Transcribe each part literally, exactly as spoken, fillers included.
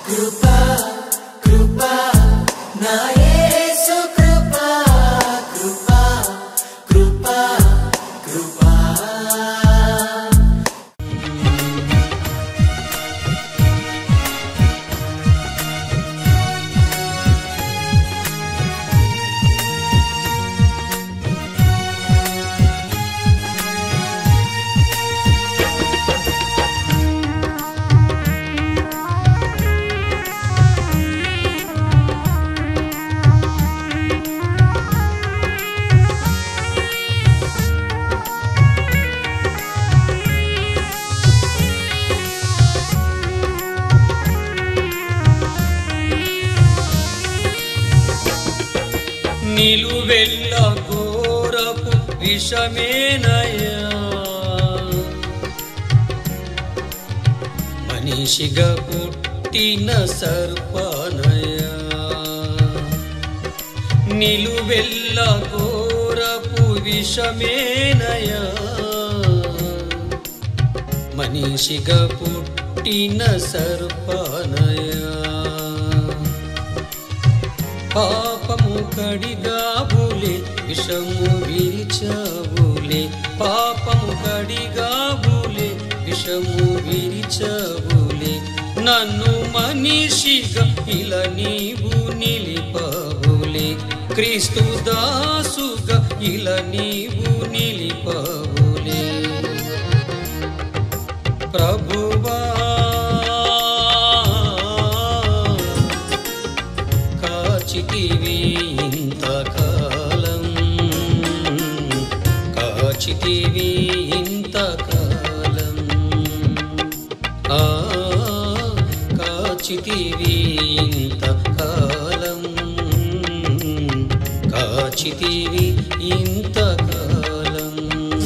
కృపా కృపా నా యేసు కృపా కృపా కృపా కృపా నిలువెల్ల ఘోరపు విషమేనయా మనిషిగా పుట్టిన సర్పనయా నిలువెల్ల ఘోరపు విషమేనయా మనిషిగా పుట్టిన సర్పనయా పాపము కడిగాబులే విషము విరిచాబులే పాపము కడిగాబులే విషము విరిచాబులే నన్ను మనిషిగా ఇలా నీవు నిలిపబులే క్రీస్తు దాసుగా ఇలా నీవు నిలిపబులే ప్రభువా కాచితివి ఇంతకాలం కాచితివి ఇంతకాలం ఆ కాచితివి ఇంతకాలం కాచితివి ఇంతకాలం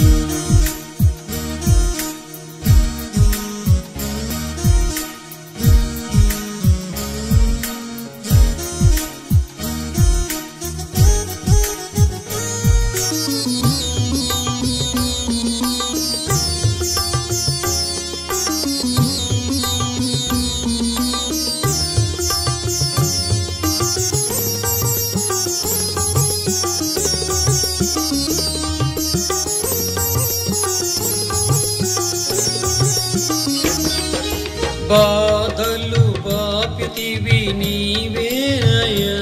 బాధలు బాపితివి నీవేనయ్యా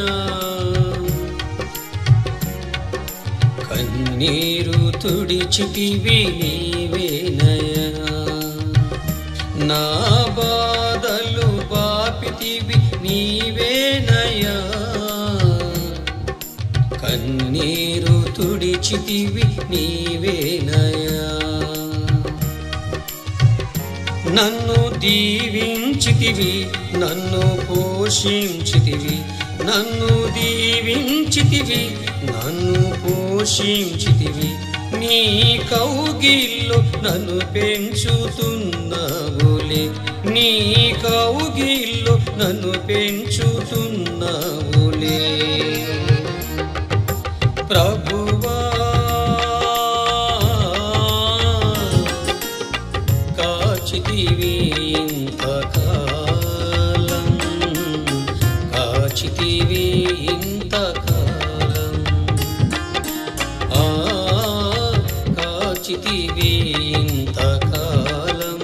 కన్నీరు తుడిచితివి నీవేనయ్యా నా బాధలు బాపితివి నీవేనయ్యా కన్నీరు తుడిచితివి నీవేనయ్యా నన్ను దీవించితివి నన్ను పోషించితివి నన్ను దీవించితివి నన్ను పోషించితివి నీ కౌగిల్లో నన్ను పెంచుతున్నవులే నీ కౌగిల్లో నన్ను పెంచుతున్నవులే ప్రభువా కాచితివి ఇంతకాలం కాచితివి ఇంతకాలం ఆ కాచితివి ఇంతకాలం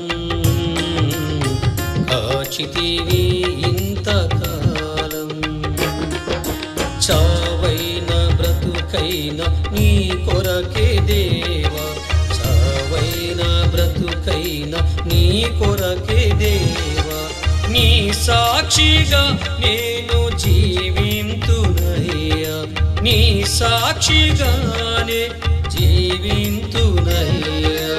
కాచితివి ఇంతకాలం చావైన బ్రతుకైన నీ కొరకే దేవా చావైన బ్రతుకైన నీ కొరకే దేవా నీ సాక్షిగా నేను జీవింతునయ్యా నీ సాక్షిగానే జీవింతునయ్యా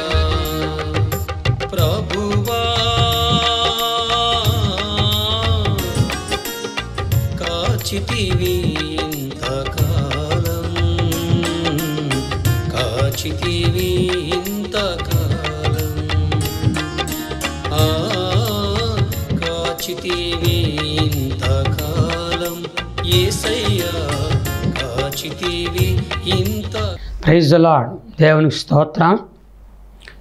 ప్రభువా కాచితివి ఇంతకాలం కాచితివి ఇంతకాలం ఆ కాచితివి ఇంతకాలం యేసయ్యా కాచితివి ఇంత. Praise the lord. దేవునికి స్తోత్రం.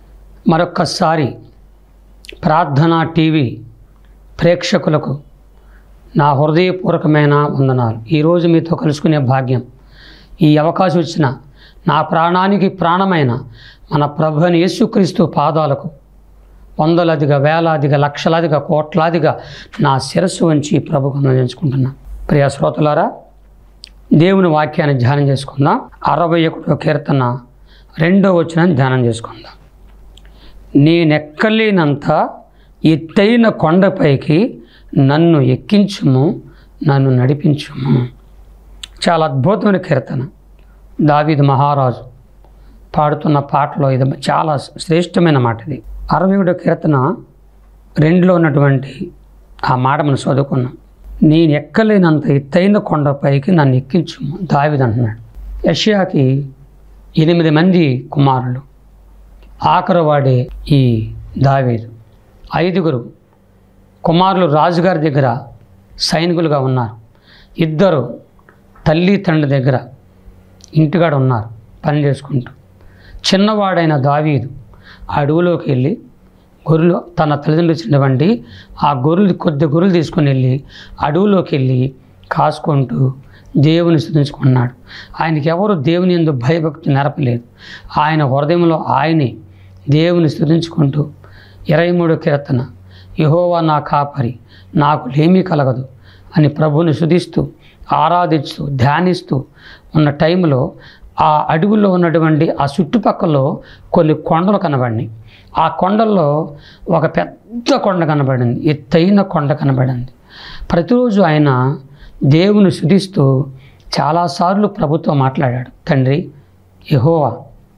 మరొక్కసారి ప్రార్థనా టీవీ ప్రేక్షకులకు నా హృదయపూర్వకమైన వందనాలు. ఈరోజు మీతో కలుసుకునే భాగ్యం, ఈ అవకాశం ఇచ్చిన నా ప్రాణానికి ప్రాణమైన మన ప్రభు అయిన యేసుక్రీస్తు పాదాలకు వందలాదిగా, వేలాదిగా, లక్షలాదిగా, కోట్లాదిగా నా శిరస్సు వంచి ప్రభుకు అందించుకుంటున్నా. ప్రియ శ్రోతలారా, దేవుని వాక్యాన్ని ధ్యానం చేసుకుందాం. అరవై ఒకటో కీర్తన రెండో వచనాన్ని ధ్యానం చేసుకుందాం. నేనెక్కలేనంత ఎత్తైన కొండపైకి నన్ను ఎక్కించుము, నన్ను నడిపించుము. చాలా అద్భుతమైన కీర్తన. దావీదు మహారాజు పాడుతున్న పాటలో ఇది చాలా శ్రేష్టమైన మాట. ఇది అరవై ఒకటో కీర్తన రెండులో ఉన్నటువంటి ఆ మాట మనం చదువుకున్నాం. నేను ఎక్కలేనంత ఎత్తైన కొండపైకి నన్ను ఎక్కించుము దావీదు అంటున్నాడు. యెషయాకి ఎనిమిది మంది కుమారులు, ఆఖరు వాడే ఈ దావీదు. ఐదుగురు కుమారులు రాజుగారి దగ్గర సైనికులుగా ఉన్నారు. ఇద్దరు తల్లి తండ్రి దగ్గర ఇంటికాడ ఉన్నారు పని చేసుకుంటూ. చిన్నవాడైన దావీదు అడవులోకి వెళ్ళి గొర్రెలు, తన తల్లిదండ్రులు ఇచ్చినటువంటి ఆ గొర్రెలు, కొద్ది గొర్రెలు తీసుకొని వెళ్ళి అడవులోకి వెళ్ళి కాసుకుంటూ దేవుని స్తుతించుకున్నాడు. ఆయనకి ఎవరు దేవుని యందు భయభక్తి నెరపలేదు. ఆయన హృదయంలో ఆయనే దేవుని స్తుతించుకుంటూ ఇరవై మూడో కీర్తన, యెహోవా నా కాపరి, నాకు లేమీ కలగదు అని ప్రభువుని స్తుతిస్తూ ఆరాధిస్తూ ధ్యానిస్తూ ఉన్న టైంలో ఆ అడవుల్లో ఉన్నటువంటి ఆ చుట్టుపక్కల కొన్ని కొండలు కనబడినాయి. ఆ కొండల్లో ఒక పెద్ద కొండ కనబడింది, ఎత్తైన కొండ కనబడింది. ప్రతిరోజు ఆయన దేవుని స్తుతిస్తూ చాలాసార్లు ప్రభుతో మాట్లాడాడు. తండ్రి యెహోవా,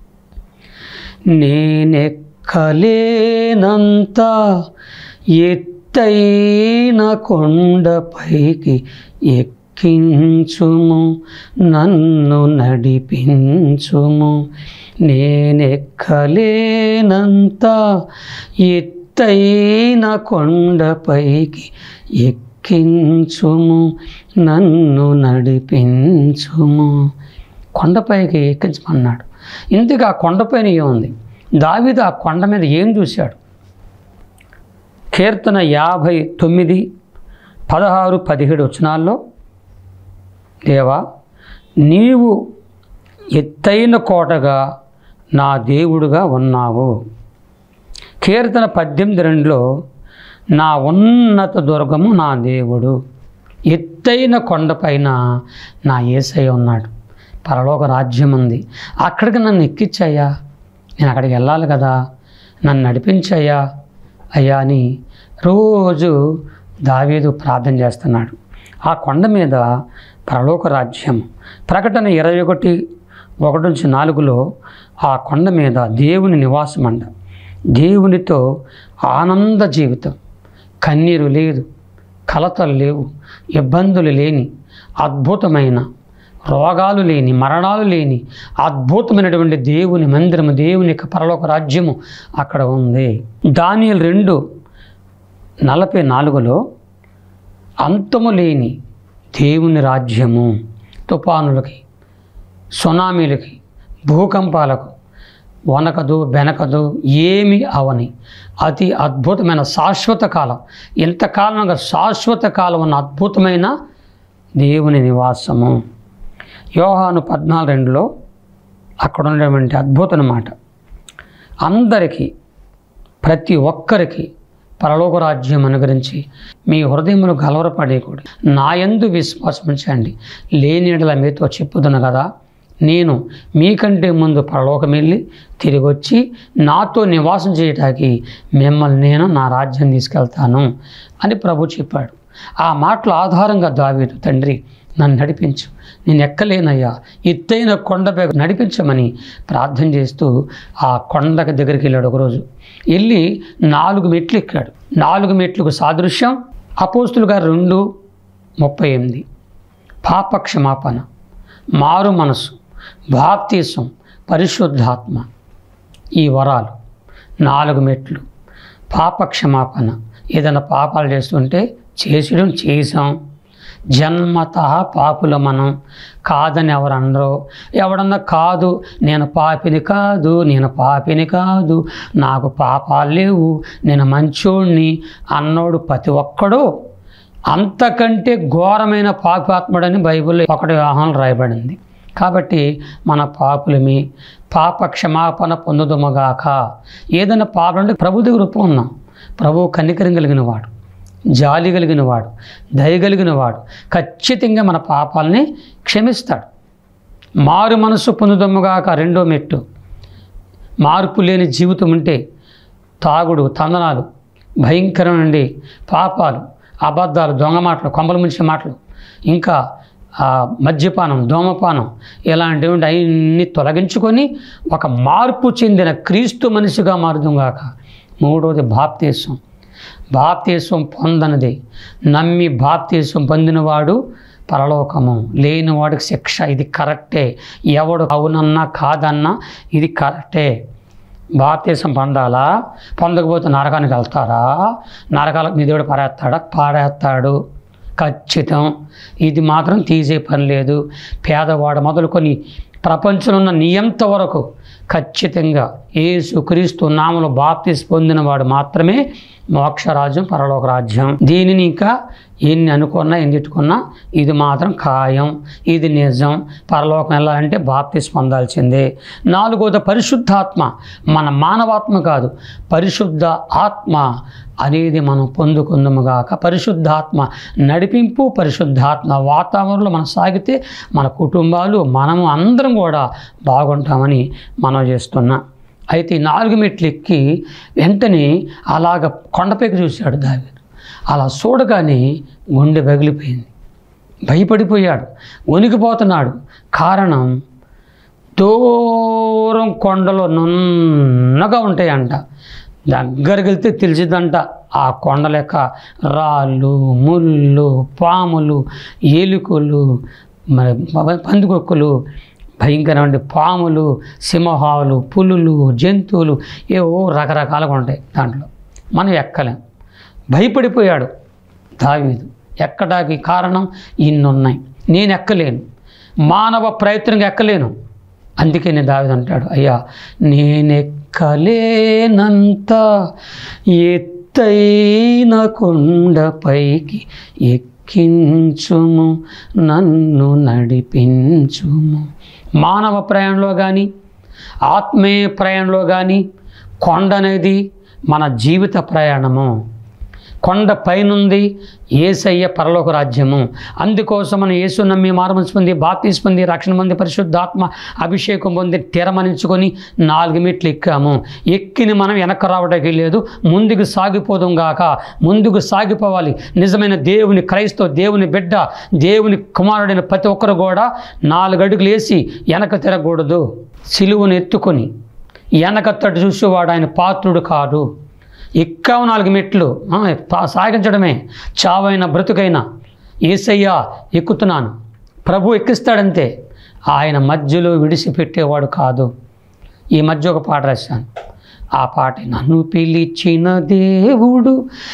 నేనెక్కలేనంత ఎత్తైన కొండపైకి ఎక్కించుము, నన్ను నడిపించుము. నేనెక్కలేనంత ఎత్తైన కొండపైకి ఎక్కించుము, నన్ను నడిపించుము. కొండపైకి ఎక్కించమన్నాడు. ఇందుకు ఆ కొండపైన ఏముంది? దావీదు ఆ కొండ మీద ఏం చూశాడు? కీర్తన యాభై తొమ్మిది పదహారు పదిహేడు వచనాల్లో, దేవా నీవు ఎత్తైన కోటగా నా దేవుడుగా ఉన్నావు. కీర్తన పద్దెనిమిది రెండులో, నా ఉన్నత దుర్గము నా దేవుడు. ఎత్తైన కొండపైన నా యేసయ్య ఉన్నాడు. పరలోక రాజ్యం ఉంది, అక్కడికి నన్ను ఎక్కించయ్యా, నేను అక్కడికి వెళ్ళాలి కదా, నన్ను నడిపించయ్యా అయ్యా అని రోజు దావీదు ప్రార్థన చేస్తున్నాడు. ఆ కొండ మీద పరలోక రాజ్యం. ప్రకటన ఇరవై ఒకటి ఒకటి నుంచి నాలుగులో ఆ కొండ మీద దేవుని నివాసం అంట. దేవునితో ఆనంద జీవితం, కన్నీరు లేదు, కలతలు లేవు, ఇబ్బందులు లేని అద్భుతమైన, రోగాలు లేని, మరణాలు లేని అద్భుతమైనటువంటి దేవుని మందిరము, దేవుని యొక్క పరలోక రాజ్యము అక్కడ ఉంది. దానియేలు రెండు నలభై నాలుగులో, అంతము లేని దేవుని రాజ్యము తుఫానులకి, సునామీలకి, భూకంపాలకు వనకదు బెనకదు, ఏమి అవని అతి అద్భుతమైన శాశ్వత కాలం, ఇంతకాలంగా శాశ్వత కాలం ఉన్న అద్భుతమైన దేవుని నివాసము. యోహాను పద్నాలుగు రెండులో అక్కడ ఉన్నటువంటి అద్భుతమైన మాట, అందరికీ ప్రతి ఒక్కరికి పరలోక రాజ్యం అనుగ్రహించి మీ హృదయములు గలవరపడేయకూడదు, నా యందు విశ్వాసం ఉంచండి, లేనిడల మీతో చెప్పుదును కదా, నేను మీకంటే ముందు పరలోకం వెళ్ళి తిరిగి వచ్చి నాతో నివాసం చేయటానికి మిమ్మల్ని నేను నా రాజ్యం తీసుకెళ్తాను అని ప్రభు చెప్పాడు. ఆ మాటల ఆధారంగా దావీదు, తండ్రి నన్ను నడిపించు, నేను ఎక్కలేనయ్యా, ఎత్తైన కొండపై నడిపించమని ప్రార్థన చేస్తూ ఆ కొండకి దగ్గరికి వెళ్ళాడు. ఒకరోజు వెళ్ళి నాలుగు మెట్లు ఎక్కాడు. నాలుగు మెట్లకు సాదృశ్యం అపోస్తుల గారు రెండు ముప్పై ఎనిమిది, పాప క్షమాపణ, మారు మనసు, బాప్తీసం, పరిశుద్ధాత్మ, ఈ వరాలు నాలుగు మెట్లు. పాప క్షమాపణ, ఏదైనా పాపాలు చేస్తుంటే చేసడం చేసాం, జన్మత పాపుల మనం, కాదని ఎవరు అనరు. ఎవడన్నా కాదు నేను పాపిని కాదు, నేను పాపిని కాదు, నాకు పాపాలు లేవు, నేను మంచోడిని అన్నోడు ప్రతి ఒక్కడూ అంతకంటే ఘోరమైన పాపాత్ముడని బైబిల్లో ఒకటి ఆహ్వానం రాయబడింది. కాబట్టి మన పాపులమి పాప క్షమాపణ పొందుదుమగాక. ఏదైనా పాపం అంటే ప్రభు దగ్గర ఒప్పుకున్నాం. ప్రభు కనికరం కలిగిన వాడు, జాలి కలిగిన వాడు, దయ కలిగిన వాడు. ఖచ్చితంగా మన పాపాలని క్షమిస్తాడు. మారు మనసు పొందుదమ్ముగాక రెండో మెట్టు. మార్పు లేని జీవితం ఉంటే తాగుడు, తందనాలు, భయంకరమండి పాపాలు, అబద్ధాలు, దొంగ మాటలు, కొంపల ముంచే మాటలు, ఇంకా మద్యపానం, ధూమపానం ఇలాంటివి అన్నీ తొలగించుకొని ఒక మార్పు చెందిన క్రీస్తు మనిషిగా మారుదుగాక. మూడవది బాప్తీసం. బాప్తీసం పొందనిది నమ్మి బాప్తీసం పొందినవాడు పరలోకము, లేని వాడికి శిక్ష. ఇది కరెక్టే. ఎవడు అవునన్నా కాదన్నా ఇది కరెక్టే. బాప్తీసం పొందాలా? పొందకపోతే నరకానికి వెళ్తారా? నరకాలకు మీ దేవుడు పారేస్తాడా? పారేస్తాడు ఖచ్చితం. ఇది మాత్రం తీసే పని లేదు. పేదవాడు మొదలుకొని ప్రపంచంలో ఉన్న నియంత వరకు ఖచ్చితంగా యేసు క్రీస్తు నామములో బాప్తీసం పొందిన వాడు మాత్రమే మోక్షరాజ్యం, పరలోక రాజ్యం. దీనిని ఇంకా ఎన్ని అనుకున్నా ఎన్ని తిట్టుకున్నా ఇది మాత్రం ఖాయం, ఇది నిజం. పరలోకం వెళ్ళాలంటే బాప్తీసం పొందాల్సిందే. నాలుగోది పరిశుద్ధాత్మ. మన మానవాత్మ కాదు, పరిశుద్ధ ఆత్మ అనేది మనం పొందుకుందాముగాక. పరిశుద్ధాత్మ నడిపింపు, పరిశుద్ధాత్మ వాతావరణంలో మనం సాగితే మన కుటుంబాలు, మనము అందరం కూడా బాగుంటామని మనం చేస్తున్నాం. అయితే ఈ నాలుగు మెట్లు ఎక్కి వెంటనే అలాగ కొండపైకి చూశాడు దావీదు. అలా చూడగానే గుండె పగిలిపోయింది, భయపడిపోయాడు, వణికిపోతున్నాడు. కారణం దూరం కొండలో నున్నగా ఉంటాయంట. దగ్గరికి వెళ్తే తెలిసిద్దంట ఆ కొండ లెక్క రాళ్ళు, ముళ్ళు, పాములు, ఎలుకలు, మరి పందికొక్కులు, భయంకరమైన పాములు, సింహాలు, పులులు, జంతువులు ఏవో రకరకాలుగా ఉంటాయి దాంట్లో. మనం ఎక్కలేం. భయపడిపోయాడు దావీదు. ఎక్కడానికి కారణం ఇన్నున్నాయి, నేను ఎక్కలేను, మానవ ప్రయత్నంగా ఎక్కలేను. అందుకే నేను దావీదు అంటాడు, అయ్యా నేనెక్కలేనంత ఎత్తైన కొండపైకి ఎక్కించుము, నన్ను నడిపించుము. మానవ ప్రయాణంలో కానీ ఆత్మీయ ప్రయాణంలో కానీ కొండ అనేది మన జీవిత ప్రయాణము. కొండ పైనుంది యేసయ్య పరలోక రాజ్యము. అందుకోసం మనం యేసు నమ్మి మారుమనసు పొంది బాప్తీసం పొంది రక్షణ పొంది పరిశుద్ధాత్మ అభిషేకం పొంది తెరమనించుకొని నాలుగు మెట్లు ఎక్కాము. ఎక్కిని మనం వెనక్కి రావడానికి లేదు, ముందుకు సాగిపోదాం గాక. ముందుకు సాగిపోవాలి. నిజమైన దేవుని క్రైస్తవ దేవుని బిడ్డ, దేవుని కుమారుడైన ప్రతి ఒక్కరు కూడా నాలుగు అడుగులు వేసి వెనక తిరగకూడదు. సిలువను ఎత్తుకొని వెనక తట్టు చూసేవాడు ఆయన పాత్రుడు కాదు. ఎక్కావు నాలుగు మెట్లు, సాగించడమే. చావైన బ్రతుకైనా యేసయ్య ఎక్కుతున్నాను, ప్రభు ఎక్కిస్తాడంతే. ఆయన మధ్యలో విడిచిపెట్టేవాడు కాదు. ఈ మధ్య ఒక పాట రాశాను. ఆ పాట, నన్ను పిలిచిన దేవుడు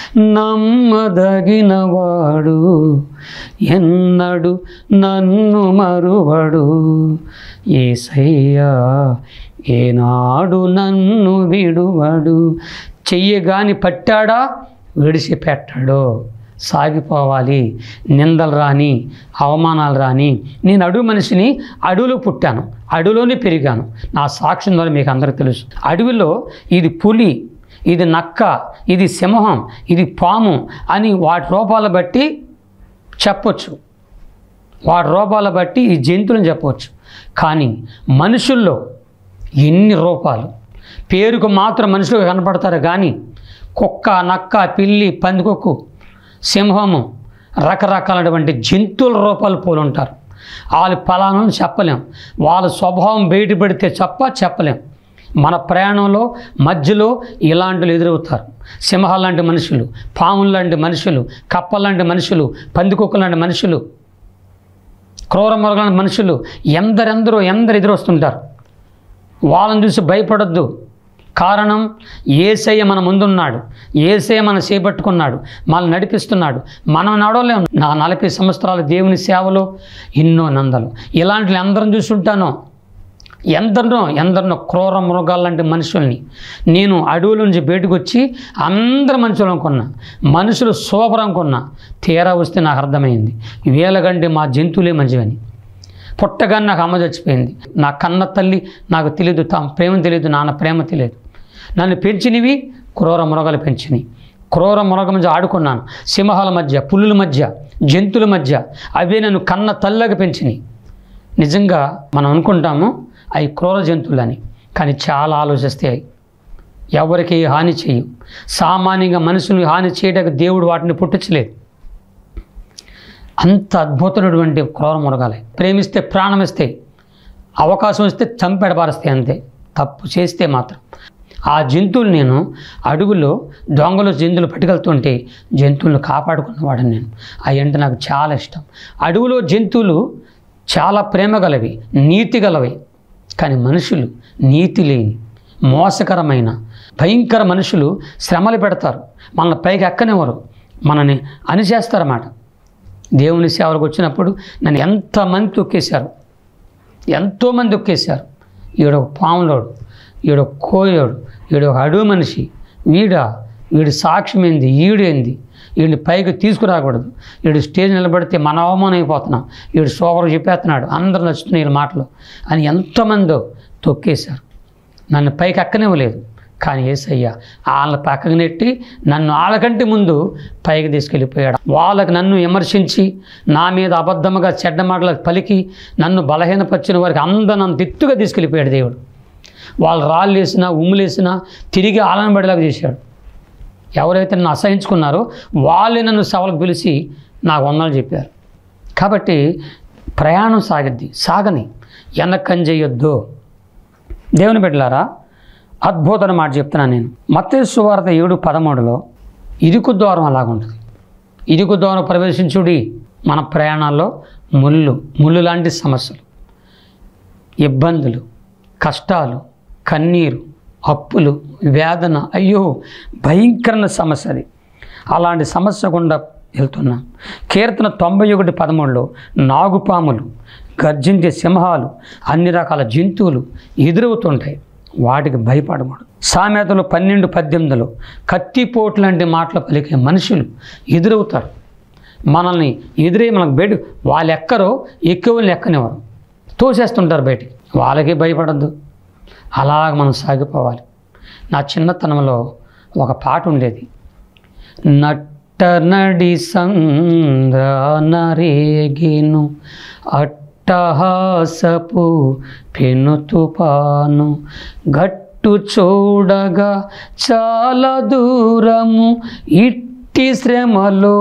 నమ్మదగినవాడు, ఎన్నడు నన్ను మరువడు, యేసయ్య ఏనాడు నన్ను విడువడు. చెయ్యగాని పట్టాడా విడిచిపెట్టాడు. సాగిపోవాలి. నిందలు రాని, అవమానాలు రాని. నేను అడవి మనిషిని, అడవిలో పుట్టాను, అడవిలోనే పెరిగాను. నా సాక్ష్యం ద్వారా మీకు అందరికీ తెలుసు. అడవిలో ఇది పులి, ఇది నక్క, ఇది సింహం, ఇది పాము అని వాటి రూపాలను బట్టి చెప్పొచ్చు. వాటి రూపాలను బట్టి ఈ జంతువులను చెప్పవచ్చు. కానీ మనుషుల్లో ఎన్ని రూపాలు! పేరుకు మాత్రం మనుషులకు కనపడతారు కానీ కుక్క, నక్క, పిల్లి, పందికొక్కు, సింహము రకరకాలైనటువంటి జంతువుల రూపాలు పోలి ఉంటారు. వాళ్ళు ఫలానా చెప్పలేం. వాళ్ళ స్వభావం బయటపడితే తప్ప చెప్పలేం. మన ప్రయాణంలో మధ్యలో ఇలాంటివి ఎదురవుతారు. సింహాలు లాంటి మనుషులు, పాములు లాంటి మనుషులు, కప్పలు లాంటి మనుషులు, పందికొక్కు లాంటి మనుషులు, క్రూర మృగాల లాంటి మనుషులు ఎందరెందరో ఎందరు ఎదురొస్తుంటారు. వాళ్ళని చూసి భయపడొద్దు. కారణం యేసయ్య మన ముందున్నాడు, యేసయ్య మన చేపట్టుకున్నాడు, మనల్ని నడిపిస్తున్నాడు. మనం నడవలేం. నా నలభై సంవత్సరాల దేవుని సేవలో ఎన్నో నందలు ఇలాంటివి అందరం చూస్తుంటాను. ఎందరినో ఎందరినో క్రూర మృగాలు లాంటి మనుషుల్ని నేను అడవుల నుంచి బయటకు వచ్చి అందరు మనుషులు అనుకున్నా, మనుషులు సూపర్ అనుకున్నా. తీరా వస్తే నాకు అర్థమైంది వీళ్ళకంటే మా జంతువులే మంచివని. పుట్టగానే నాకు అమ్మ చచ్చిపోయింది. నా కన్న తల్లి నాకు తెలియదు, తా ప్రేమ తెలియదు, నాన్న ప్రేమ తెలియదు. నన్ను పెంచినవి క్రూర మృగాలు పెంచినవి. క్రూర మృగం మధ్య ఆడుకున్నాను, సింహాల మధ్య, పులుల మధ్య, జంతువుల మధ్య. అవే నన్ను కన్న తల్లిగా పెంచినవి. నిజంగా మనం అనుకుంటాము అవి క్రూర జంతువులని, కానీ చాలా ఆలోచిస్తే ఎవరికి హాని చేయవు. సామాన్యంగా మనుషుల్ని హాని చేయడానికి దేవుడు వాటిని పుట్టించలేదు. అంత అద్భుతమైనటువంటి క్రూర మృగాలే. ప్రేమిస్తే ప్రాణం ఇస్తే, అవకాశం ఇస్తే చంపెడబారిస్తే, అంతే. తప్పు చేస్తే మాత్రం ఆ జంతువులు నేను అడవుల్లో దొంగలు జంతువులు పట్టుకెళ్తుంటే జంతువులను కాపాడుకున్నవాడని నేను. అవి అంటే నాకు చాలా ఇష్టం. అడవులో జంతువులు చాలా ప్రేమ గలవి, నీతి గలవి. కానీ మనుషులు నీతి లేని, మోసకరమైన, భయంకర మనుషులు శ్రమలు పెడతారు. మనల్ని పైకి ఎక్కనివ్వరు, మనని అణిచేస్తారన్నమాట. దేవుని సేవలకు వచ్చినప్పుడు నన్ను ఎంతమంది తొక్కేశారు, ఎంతోమంది తొక్కేశారు. ఈడొక పాములోడు, ఈడొక కోయోడు, ఈడొక అడవి మనిషి, వీడా వీడి సాక్ష్యం ఏంది, ఈడేంది, వీడిని పైకి తీసుకురాకూడదు, వీడు స్టేజ్ నిలబడితే మన అవమానం అయిపోతున్నాం, వీడు సోవరు చెప్పేస్తున్నాడు, అందరూ నచ్చుతున్నాయి వీళ్ళ మాటలు అని ఎంతమందో తొక్కేశారు. నన్ను పైకి ఎక్కనివ్వలేదు. కానీ యేసయ్య వాళ్ళ పక్కకు నెట్టి నన్ను వాళ్ళకంటే ముందు పైకి తీసుకెళ్ళిపోయాడు. వాళ్ళకి నన్ను విమర్శించి నా మీద అబద్ధముగా చెడ్డ మాటలకు పలికి నన్ను బలహీనపరిచిన వారికి అందరూ నన్ను తిట్టుగా తీసుకెళ్ళిపోయాడు దేవుడు. వాళ్ళు రాళ్ళు వేసినా ఉమ్ములేసినా తిరిగి ఆలనబడేలాగా చేశాడు. ఎవరైతే నన్ను అసహించుకున్నారో వాళ్ళే నన్ను సభలకు పిలిచి నాకు వందలు చెప్పారు. కాబట్టి ప్రయాణం సాగిద్ది, సాగని, వెనక్కని చేయొద్దు. దేవుని బిడ్డలారా, అద్భుతమైన మాట చెప్తున్నాను నేను. మత్తయి సువార్త ఏడు పదమూడులో ఇరుకు ద్వారం అలాగుంటుంది. ఇరుకు ద్వారం ప్రవేశించుడి. మన ప్రయాణాల్లో ముళ్ళు ముళ్ళు లాంటి సమస్యలు, ఇబ్బందులు, కష్టాలు, కన్నీరు, అప్పులు, వేదన, అయ్యో భయంకరమైన సమస్య అది. అలాంటి సమస్య గుండా వెళ్తున్నాం. కీర్తన తొంభై ఒకటి పదమూడులో నాగుపాములు, గర్జించే సింహాలు, అన్ని రకాల జంతువులు ఎదురవుతుంటాయి, వాటికి భయపడకూడదు. సామెతలు పన్నెండు పద్దెనిమిదిలో కత్తిపోటు లాంటి మాటలు పలికే మనుషులు ఎదురవుతారు. మనల్ని ఎదురే మనకు బయట వాళ్ళు ఎక్కరో ఎక్కువని ఎక్కనివ్వరు, తోసేస్తుంటారు బయటికి. వాళ్ళకి భయపడద్దు, అలాగ మనం సాగిపోవాలి. నా చిన్నతనంలో ఒక పాట ఉండేది. నట్ట నడి సంద్రానరేగిను అట్టహాసపు పెనుతుపాను, గట్టు చూడగా చాలా దూరము, ఇట్టి శ్రమలో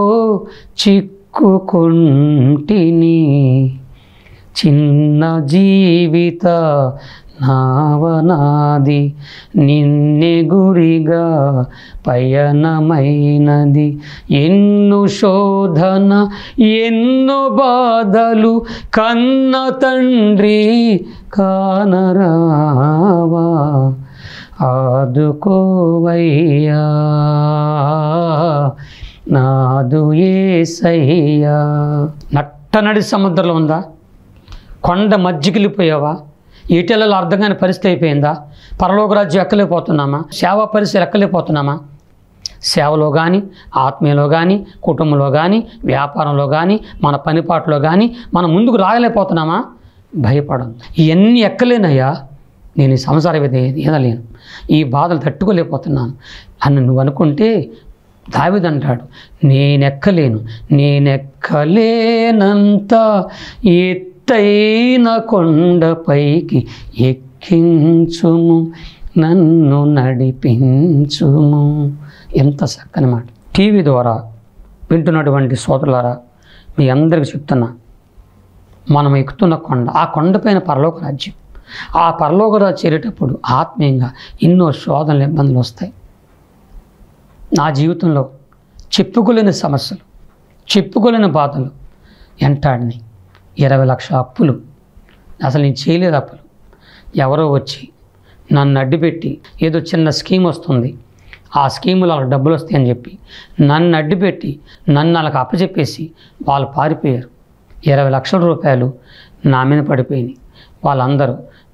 చిక్కుకుంటిని, చిన్న జీవిత నావనాది, నిన్నే గురిగా పయనమైనది, ఎన్నో శోధన ఎన్నో బాధలు, కన్న తండ్రి కానరావా, ఆదుకోవయ్యా నాదు యేసయ్యా. నట్టనడి సముద్రంలో ఉందా? కొండ మధ్యకిలిపోయావా? ఈటెలలో అర్థం కాని పరిస్థితి అయిపోయిందా? పరలోక రాజ్యం ఎక్కలేకపోతున్నామా? సేవా పరిస్థితి ఎక్కలేకపోతున్నామా? సేవలో కానీ, ఆత్మీయలో కానీ, కుటుంబంలో కానీ, వ్యాపారంలో కానీ, మన పనిపాట్లో కానీ మనం ముందుకు రాగలేకపోతున్నామా? భయపడదు. ఇవన్నీ ఎక్కలేనయ్యా, నేను ఈ సంసార విధి ఏదలేను, ఈ బాధలు తట్టుకోలేకపోతున్నాను అని నువ్వు అనుకుంటే దావీదు అంటాడు, నేనెక్కలేను, నేనెక్కలేనంత ఎత్తైన కొండపైకి ఎక్కించుము, నన్ను నడిపించుము. ఎంత చక్కని మాట. టీవీ ద్వారా వింటున్నటువంటి సోదరులారా, మీ అందరికీ చెప్తున్నా, మనం ఎక్కుతున్న కొండ, ఆ కొండపైన పరలోక రాజ్యం. ఆ పరలోక రాజ్యం చేరేటప్పుడు ఆత్మీయంగా ఎన్నో శోధనలు, ఇబ్బందులు వస్తాయి. నా జీవితంలో చెప్పుకోలేని సమస్యలు, చెప్పుకోలేని బాధలు వెంటాడినాయి. ఇరవై లక్షల అప్పులు, అసలు నేను చేయలేదు అప్పులు. ఎవరో వచ్చి నన్ను అడ్డుపెట్టి ఏదో చిన్న స్కీమ్ వస్తుంది, ఆ స్కీములో వాళ్ళకి డబ్బులు వస్తాయని చెప్పి నన్ను అడ్డుపెట్టి నన్ను వాళ్ళకి అప్పచెప్పేసి వాళ్ళు పారిపోయారు. ఇరవై లక్షల రూపాయలు నా మీద పడిపోయినాయి. వాళ్ళందరూ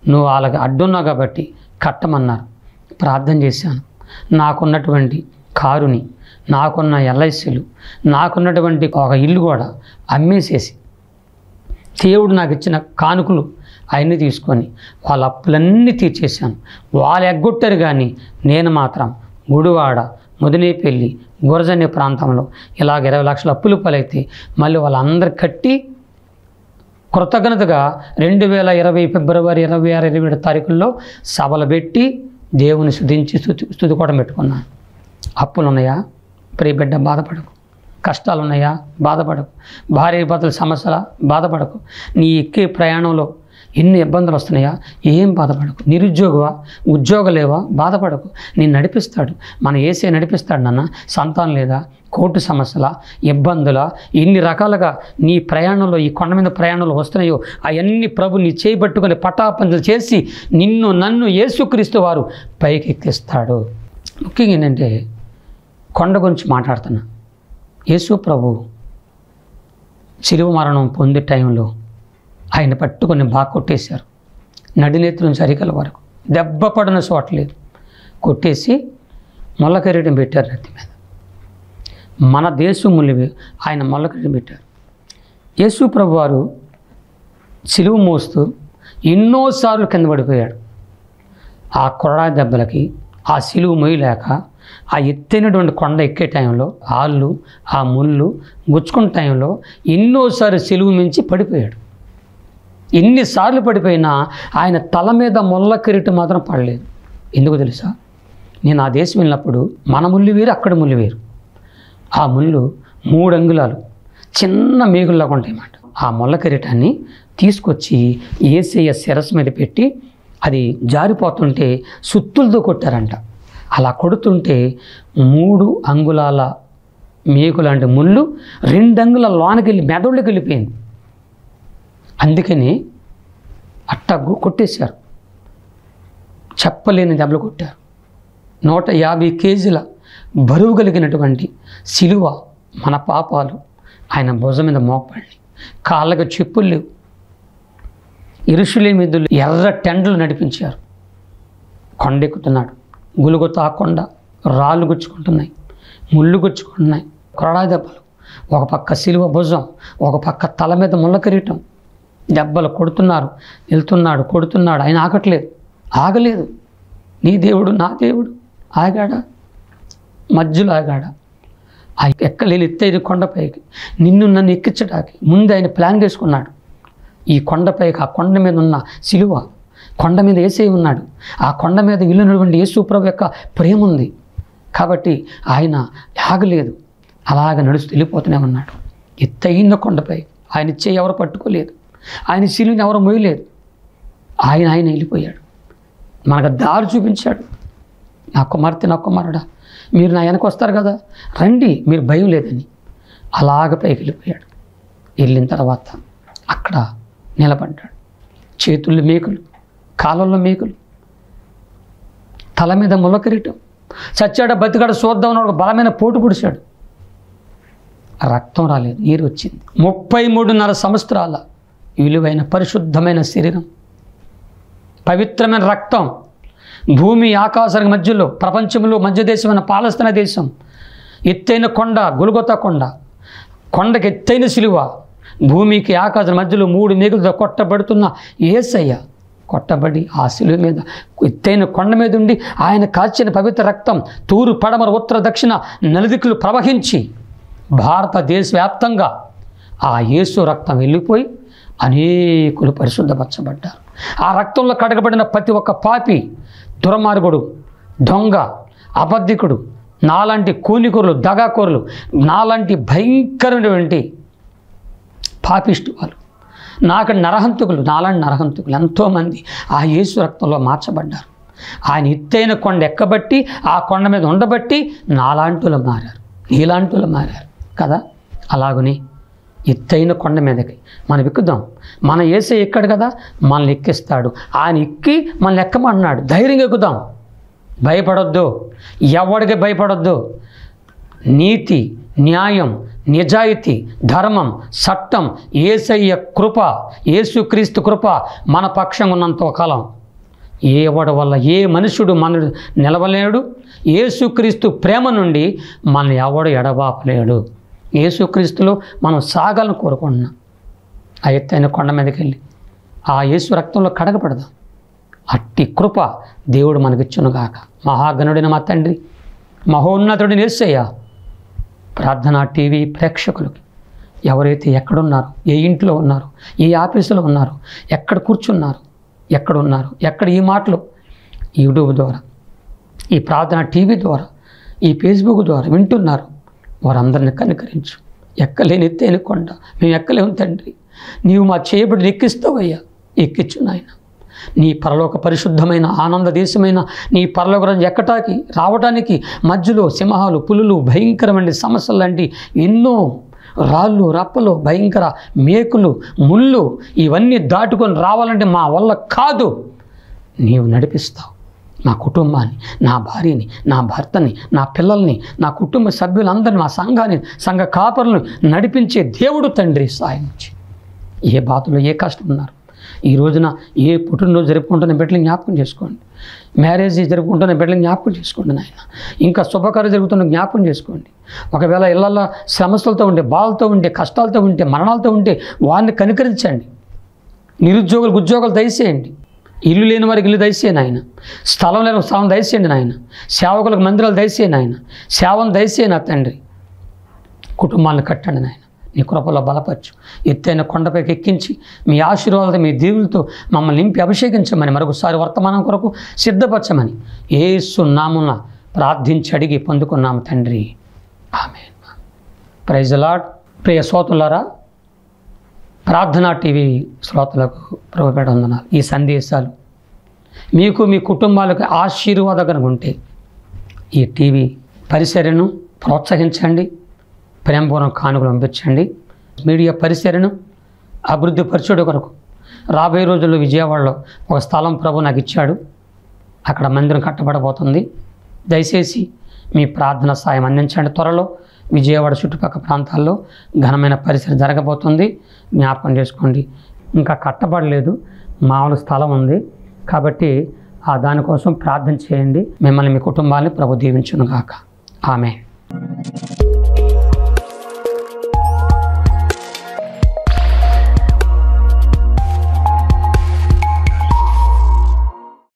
నువ్వు వాళ్ళకి అడ్డున్నావు కాబట్టి కట్టమన్నారు. ప్రార్థన చేశాను. నాకున్నటువంటి కారుని, నాకున్న ఎల్ఐసీలు, నాకున్నటువంటి ఒక ఇల్లు కూడా అమ్మేసేసి దేవుడు నాకు ఇచ్చిన కానుకలు అవన్నీ తీసుకొని వాళ్ళ అప్పులన్నీ తీర్చేశాను. వాళ్ళు ఎగ్గొట్టారు కానీ నేను మాత్రం గుడివాడ, ముదినేపల్లి, గురజని ప్రాంతంలో ఇలాగ ఇరవై లక్షల అప్పులు పాలైతే మళ్ళీ వాళ్ళందరూ కట్టి కృతజ్ఞతగా రెండు వేల ఇరవై ఫిబ్రవరి ఇరవై ఆరు ఇరవై ఏడు తారీఖుల్లో సభలు పెట్టి దేవుని స్తుతించి స్తుతి స్తుతి కూడా పెట్టుకున్నాను. అప్పులు ఉన్నాయా? ప్రియ బిడ్డ బాధపడకు. కష్టాలు ఉన్నాయా? బాధపడకు. భార్య భర్తల సమస్యల బాధపడకు. నీ ఎక్కే ప్రయాణంలో ఎన్ని ఇబ్బందులు వస్తున్నాయా? ఏం బాధపడకు. నిరుద్యోగవా? ఉద్యోగం లేవా? బాధపడకు. నేను నడిపిస్తాడు. మన ఏసే నడిపిస్తాడు నాన్న. సంతానం లేదా? కోర్టు సమస్యల, ఇబ్బందుల, ఎన్ని రకాలుగా నీ ప్రయాణంలో, ఈ కొండ మీద ప్రయాణంలో వస్తున్నాయో అవన్నీ ప్రభు నీ చేయబట్టుకొని పటాపంచలు చేసి నిన్ను నన్ను యేసుక్రీస్తు వారు పైకి ఎక్కిస్తాడు. ముఖ్యంగా ఏంటంటే కొండ గురించి మాట్లాడుతున్నా. యేసు ప్రభు శిలువ మరణం పొందే టైంలో ఆయన పట్టుకొని బాగా కొట్టేశారు. నడినేత్రి నుంచి అరికల వరకు దెబ్బ పడిన చోట్లేదు కొట్టేసి మొల్ల కిరీటం పెట్టారు నెత్తి మీద. మన దేశములు ఆయన మొల్ల కిరీటం పెట్టారు. యేసు ప్రభు వారు శిలువ మోస్తూ ఎన్నోసార్లు కింద పడిపోయాడు. ఆ కొరడా దెబ్బలకి ఆ శిలువ మొయ్యలేక ఆ ఎత్తైనటువంటి కొండ ఎక్కే టైంలో ఆళ్ళు ఆ ముళ్ళు గుచ్చుకున్న టైంలో ఎన్నోసార్లు శిలువ మించి పడిపోయాడు. ఎన్నిసార్లు పడిపోయినా ఆయన తల మీద ముళ్ళ కిరీటం మాత్రం పడలేదు. ఎందుకు తెలుసా? నేను ఆ దేశం వెళ్ళినప్పుడు మన ముళ్ళు వేరు, అక్కడ ముళ్ళు వేరు. ఆ ముళ్ళు మూడు అంగుళాలు చిన్న మేగుల్లాగా ఉంటాయన్నమాట. ఆ ముళ్ళ కిరీటాన్ని తీసుకొచ్చి యేసయ్య శిరస్సు మీద పెట్టి అది జారిపోతుంటే సుత్తులతో కొట్టారంట. అలా కొడుతుంటే మూడు అంగుళాల మేకు లాంటి ముళ్ళు రెండు అంగుళాల లోనకి వెళ్ళి మెదడులోకి వెళ్ళిపోయింది. అందుకని అట్ట కొట్టేశారు. చెప్పలేని దెబ్బలు కొట్టారు. నూట యాభై కేజీల బరువు కలిగినటువంటి శిలువ మన పాపాలు ఆయన భుజం మీద మోపండి. కాళ్ళకు చెప్పులు లేవు. యెరూషలేము మీదులు ఎర్ర టెండలు నడిపించారు. కొండెక్కుతున్నాడు. గులుగుతా కొండ, రాళ్ళు గుచ్చుకుంటున్నాయి, ముళ్ళు గుచ్చుకుంటున్నాయి, కొరడా దెబ్బలు. ఒక పక్క శిలువ భుజం, ఒక పక్క తల మీద ముళ్ళ కిరీటం. దెబ్బలు కొడుతున్నారు. వెళ్తున్నాడు, కొడుతున్నాడు. ఆయన ఆగట్లేదు, ఆగలేదు. నీ దేవుడు నా దేవుడు ఆగాడా? మధ్యలో ఆగాడా? ఆ ఎక్కలేని ఎత్తైన కొండపైకి నిన్ను నన్ను ఎక్కించడానికి ముందు ఆయన ప్లాన్ చేసుకున్నాడు. ఈ కొండపైకి, ఆ కొండ మీద ఉన్న శిలువ, కొండ మీద యేసే ఉన్నాడు. ఆ కొండ మీద ఇల్లునటువంటి యేసు ప్రభు యొక్క ప్రేమ ఉంది కాబట్టి ఆయన ఆగలేదు. అలాగ నడుస్తూ వెళ్ళిపోతూనే ఉన్నాడు. ఎత్తైన కొండపై ఆయన ఇచ్చే ఎవరు పట్టుకోలేదు. ఆయన శిలువని ఎవరు మోయలేదు. ఆయన ఆయన వెళ్ళిపోయాడు. మనకు దారి చూపించాడు. నా కుమార్తె, నా కుమారుడా, మీరు నా వెనక వస్తారు కదా, రండి, మీరు భయం లేదని. అలాగ పైకి వెళ్ళిపోయాడు. వెళ్ళిన తర్వాత అక్కడ నిలబడ్డాడు. చేతుల్లో మేకులు, కాళ్ళల్లో మేకులు, తల మీద ముళ్ళ కిరీటం. చచ్చాడ బతికాడ చూద్దాం ఒక బలమైన పోటు పొడిచాడు. రక్తం రాలేదు, నీరు వచ్చింది. ముప్పై మూడున్నర సంవత్సరాల విలువైన పరిశుద్ధమైన శరీరం, పవిత్రమైన రక్తం, భూమి ఆకాశానికి మధ్యలో, ప్రపంచంలో మధ్య దేశమైన పాలస్తీనా దేశం, ఎత్తైన కొండ గొల్గొతా కొండ, కొండకి ఎత్తైన శిలువ, భూమికి ఆకాశం మధ్యలో మూడు మేకులతో కొట్టబడుతున్న యేసయ్య కొట్టబడి ఆ శిలువ మీద ఎత్తైన కొండ మీద ఉండి ఆయన కాచిన పవిత్ర రక్తం తూరు పడమర ఉత్తర దక్షిణ నలుదిక్కులు ప్రవహించి భారతదేశ వ్యాప్తంగా ఆ యేసు రక్తం వెళ్ళిపోయి అనేకులు పరిశుద్ధపరచబడ్డారు. ఆ రక్తంలో కడగబడిన ప్రతి ఒక్క పాపి, దుర్మార్గుడు, దొంగ, అబద్ధికుడు, నాలాంటి కూనికూరులు, దగాకూరులు, నాలాంటి భయంకరమైనటువంటి పాపిష్టి వాళ్ళు, నాకు నరహంతకులు, నాలాంటి నరహంతకులు ఎంతోమంది ఆ యేసు రక్తంలో మార్చబడ్డారు. ఆయన ఎత్తైన కొండ ఎక్కబట్టి, ఆ కొండ మీద ఉండబట్టి నాలాంటిలో మారారు, నీలాంటిలో మారారు కదా. అలాగని ఎత్తైన కొండ మీదకి మనం ఎక్కుదాం. మన యేసే ఎక్కాడు కదా, మనల్ని ఎక్కిస్తాడు. ఆయన ఎక్కి మనల్ని ఎక్కమన్నాడు. ధైర్యంగా ఎక్కుదాం, భయపడొద్దు, ఎవడికి భయపడొద్దు. నీతి, న్యాయం, నిజాయితీ, ధర్మం, చట్టం, యేసయ్య కృప, యేసుక్రీస్తు కృప మన పక్షంగా ఉన్నంత కాలం ఎవడి వల్ల ఏ మనుషుడు మన నిలవలేడు. యేసుక్రీస్తు ప్రేమ నుండి మనల్ని ఎవడు ఎడబాపలేడు. యేసుక్రీస్తులో మనం సాగాలని కోరుకుంటున్నాం. ఆ ఎత్తైన కొండ మీదకి వెళ్ళి ఆ యేసు రక్తంలో కడగపడదాం. అట్టి కృప దేవుడు మనకిచ్చునుగాక. మహాగణుడైన మా తండ్రి, మహోన్నతుడిని యేసయ్య, ప్రార్థనా టీవీ ప్రేక్షకులకి ఎవరైతే ఎక్కడున్నారో, ఏ ఇంట్లో ఉన్నారు, ఏ ఆఫీసులో ఉన్నారు, ఎక్కడ కూర్చున్నారు, ఎక్కడ ఉన్నారు, ఎక్కడ ఈ మాటలు యూట్యూబ్ ద్వారా, ఈ ప్రార్థన టీవీ ద్వారా, ఈ ఫేస్బుక్ ద్వారా వింటున్నారు, వారందరిని కనికరించు. ఎక్కలేని ఎత్తైన కొండ మేము ఎక్కలేము తండ్రి, నీవు మా చేయబడి ఎక్కిస్తావయ్యా. ఎక్కించు నాయన. నీ పరలోక పరిశుద్ధమైన ఆనంద దేశమైన నీ పరలోక రాజ్యం ఎక్కటానికి రావడానికి మధ్యలో సింహాలు, పులులు, భయంకరమైన సమస్యలు లాంటి ఎన్నో రాళ్ళు, రప్పలు, భయంకర మేకులు, ముళ్ళు ఇవన్నీ దాటుకొని రావాలంటే మా వల్ల కాదు. నీవు నడిపిస్తావు నా కుటుంబాన్ని, నా భార్యని, నా భర్తని, నా పిల్లల్ని, నా కుటుంబ సభ్యులందరినీ, మా సంఘాన్ని, సంఘ కాపరులను నడిపించే దేవుడు తండ్రి. సాయం నుంచి ఏ బాధలు, ఏ కష్టం ఉన్నారు ఈ రోజున, ఏ పుట్టినరోజు జరుపుకుంటున్న బిడ్డలను జ్ఞాపకం చేసుకోండి. మ్యారేజ్ జరుపుకుంటున్న బిడ్డలను జ్ఞాపకం చేసుకోండి నాయన. ఇంకా శుభకార్యం జరుగుతున్న జ్ఞాపకం చేసుకోండి. ఒకవేళ ఇళ్లలో సమస్యలతో ఉంటే, బాధలతో ఉంటే, కష్టాలతో ఉంటే, మరణాలతో ఉంటే వారిని కనికరించండి. నిరుద్యోగులకు ఉద్యోగాలు దయచేయండి. ఇల్లు లేని వారికి ఇల్లు దయచేయండి ఆయన. స్థలం లేని స్థలం దయచేయండి నాయన. సేవకులకు మందిరాలు దయచేయండి ఆయన. సేవను దయచేయండి నా తండ్రి. కుటుంబాలను కట్టండి నాయన. నీ కృపలో బలపరచు. ఎత్తైన కొండపైకి ఎక్కించి మీ ఆశీర్వాదాలతో, మీ దేవులతో మమ్మల్ని నింపి అభిషేకించమని, మరొకసారి వర్తమానం కొరకు సిద్ధపరచమని యేసు నామమున ప్రార్థించి అడిగి పొందుకున్నాము తండ్రి. ఆమేన్. Praise the lord. ప్రియ శ్రోతలారా, ప్రార్థనా టీవీ శ్రోతలకు ప్రభుపేట వందనాలు. ఈ సందేశాలు మీకు, మీ కుటుంబాలకు ఆశీర్వాదకరంగా ఉంటే ఈ టీవీ పరిసరను ప్రోత్సహించండి. ప్రేమపూర్వక కానుకలు పంపించండి. మీడియా పరిసరను అభివృద్ధి పరచుడు కొరకు రాబోయే రోజుల్లో విజయవాడలో ఒక స్థలం ప్రభు నాకు ఇచ్చాడు. అక్కడ మందిరం కట్టబడబోతుంది. దయచేసి మీ ప్రార్థన సాయం అందించండి. త్వరలో విజయవాడ చుట్టుపక్కల ప్రాంతాల్లో ఘనమైన పరిసరం జరగబోతుంది. జ్ఞాపకం చేసుకోండి. ఇంకా కట్టబడలేదు, మామూలు స్థలం ఉంది కాబట్టి ఆ దానికోసం ప్రార్థన చేయండి. మిమ్మల్ని, మీ కుటుంబాన్ని ప్రభు దీవించును గాక. ఆమేన్.